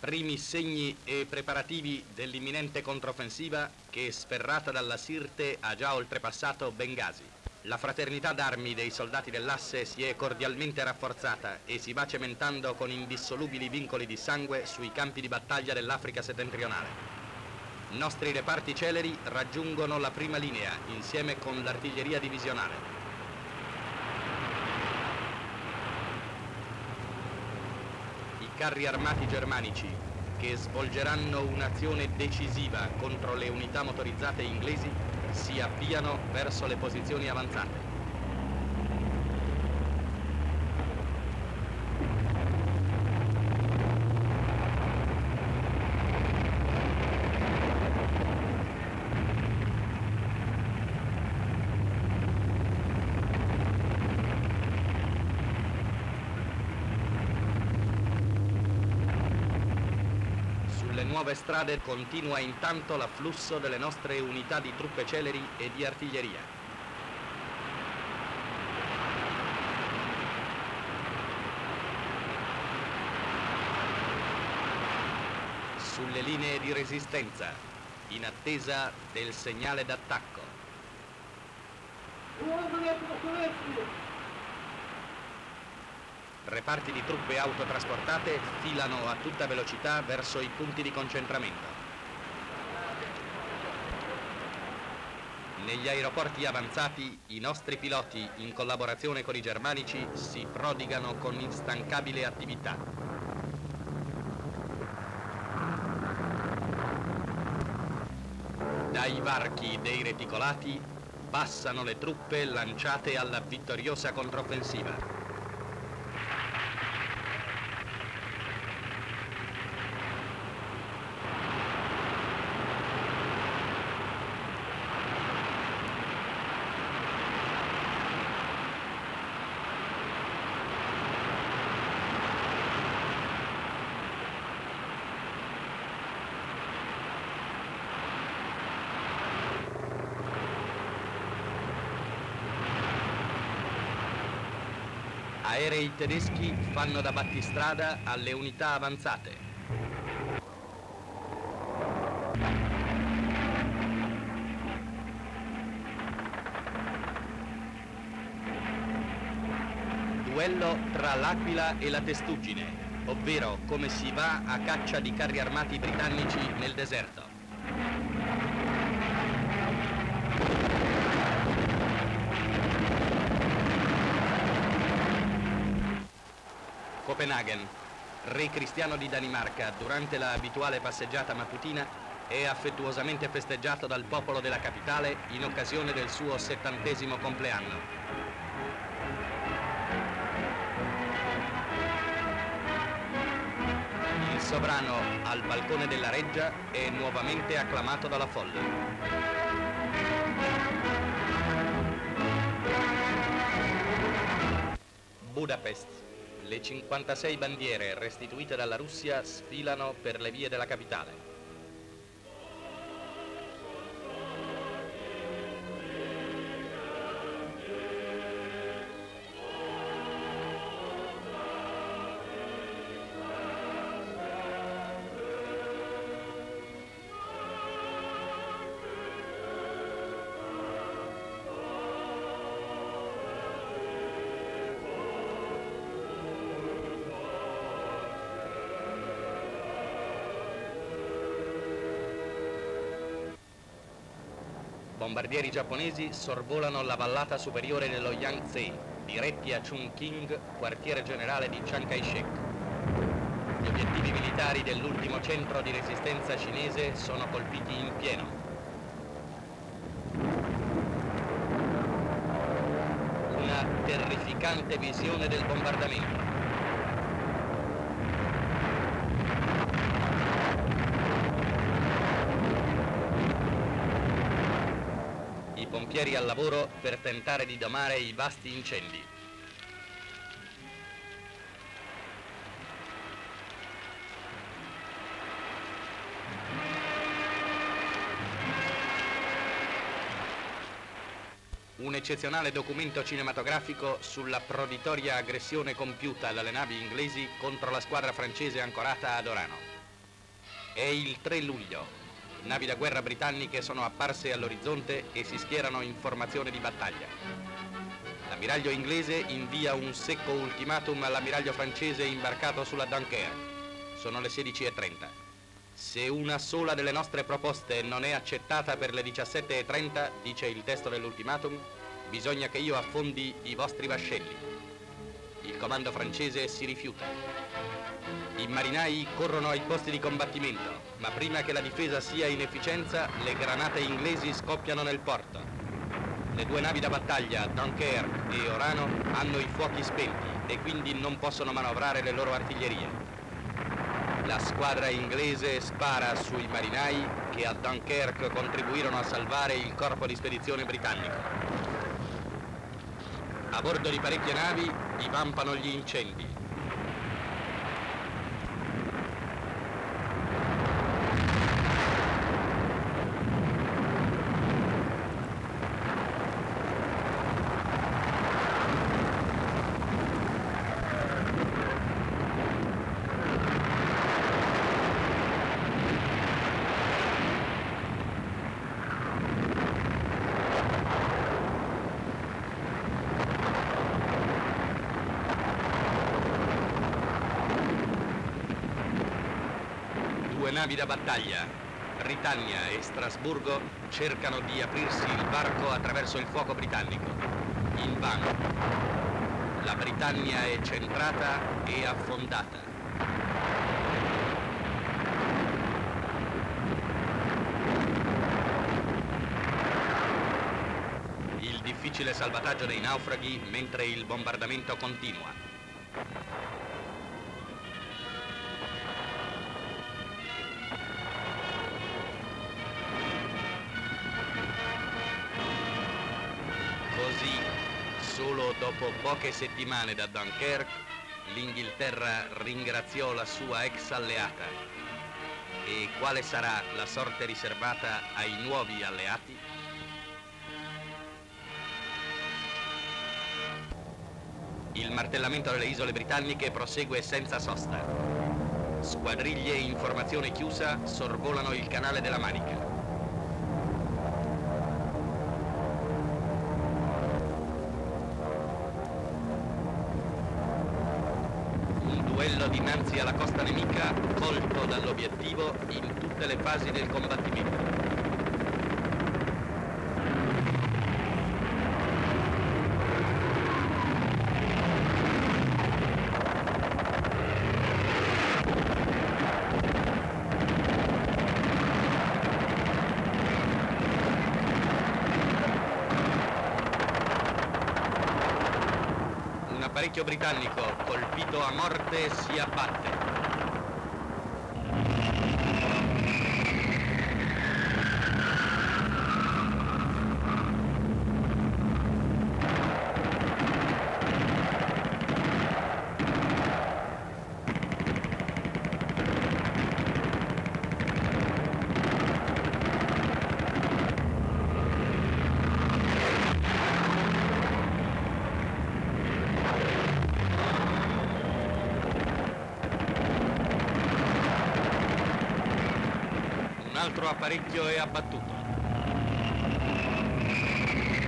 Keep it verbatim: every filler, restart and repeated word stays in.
Primi segni e preparativi dell'imminente controffensiva che, sferrata dalla Sirte, ha già oltrepassato Bengasi. La fraternità d'armi dei soldati dell'asse si è cordialmente rafforzata e si va cementando con indissolubili vincoli di sangue sui campi di battaglia dell'Africa settentrionale. Nostri reparti celeri raggiungono la prima linea insieme con l'artiglieria divisionale. I carri armati germanici, che svolgeranno un'azione decisiva contro le unità motorizzate inglesi, si avviano verso le posizioni avanzate. Nuove strade continua intanto l'afflusso delle nostre unità di truppe celeri e di artiglieria. Sulle linee di resistenza, in attesa del segnale d'attacco. Reparti di truppe autotrasportate filano a tutta velocità verso i punti di concentramento. Negli aeroporti avanzati, i nostri piloti, in collaborazione con i germanici, si prodigano con instancabile attività. Dai varchi dei reticolati passano le truppe lanciate alla vittoriosa controffensiva. Aerei tedeschi fanno da battistrada alle unità avanzate. Duello tra l'Aquila e la testuggine, ovvero come si va a caccia di carri armati britannici nel deserto. Copenaghen, re cristiano di Danimarca, durante la abituale passeggiata mattutina, è affettuosamente festeggiato dal popolo della capitale in occasione del suo settantesimo compleanno. Il sovrano, al balcone della reggia, è nuovamente acclamato dalla folla. Budapest. Le cinquantasei bandiere restituite dalla Russia sfilano per le vie della capitale. Bombardieri giapponesi sorvolano la vallata superiore dello Yangtze, diretti a Chungking, quartiere generale di Chiang Kai-shek. Gli obiettivi militari dell'ultimo centro di resistenza cinese sono colpiti in pieno. Una terrificante visione del bombardamento. Pompieri al lavoro per tentare di domare i vasti incendi. Un eccezionale documento cinematografico sulla proditoria aggressione compiuta dalle navi inglesi contro la squadra francese ancorata ad Orano. È il tre luglio. Navi da guerra britanniche sono apparse all'orizzonte e si schierano in formazione di battaglia. L'ammiraglio inglese invia un secco ultimatum all'ammiraglio francese imbarcato sulla Dunkerque. Sono le sedici e trenta. Se una sola delle nostre proposte non è accettata per le diciassette e trenta, dice il testo dell'ultimatum, bisogna che io affondi i vostri vascelli. Il comando francese si rifiuta. I marinai corrono ai posti di combattimento, ma prima che la difesa sia in efficienza, le granate inglesi scoppiano nel porto. Le due navi da battaglia, Dunkerque e Orano, hanno i fuochi spenti e quindi non possono manovrare le loro artiglierie. La squadra inglese spara sui marinai che a Dunkerque contribuirono a salvare il corpo di spedizione britannico. A bordo di parecchie navi divampano gli incendi. Due navi da battaglia, Britannia e Strasburgo, cercano di aprirsi il varco attraverso il fuoco britannico. Invano. La Britannia è centrata e affondata. Il difficile salvataggio dei naufraghi mentre il bombardamento continua. Solo dopo poche settimane da Dunkerque, l'Inghilterra ringraziò la sua ex alleata. E quale sarà la sorte riservata ai nuovi alleati? Il martellamento delle isole britanniche prosegue senza sosta. Squadriglie in formazione chiusa sorvolano il canale della Manica. Duello dinanzi alla costa nemica, colto dall'obiettivo in tutte le fasi del combattimento. Un apparecchio britannico colpito a morte si abbatte. Un altro apparecchio è abbattuto.